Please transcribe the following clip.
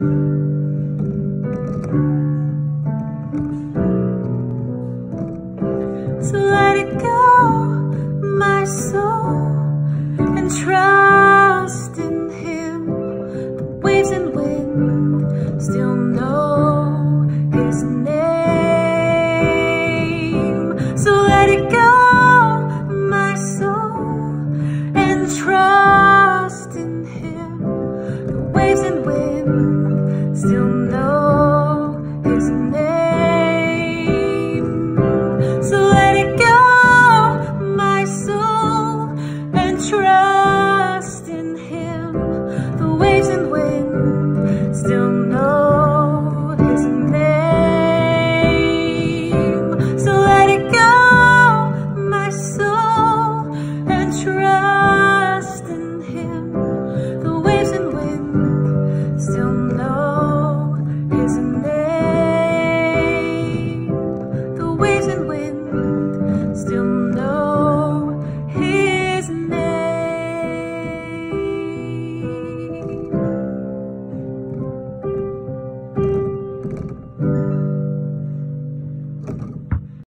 So let it go, my soul, and trust in Him. The waves and wind still know His name. So let it go, my soul, and trust in Him. The waves and wind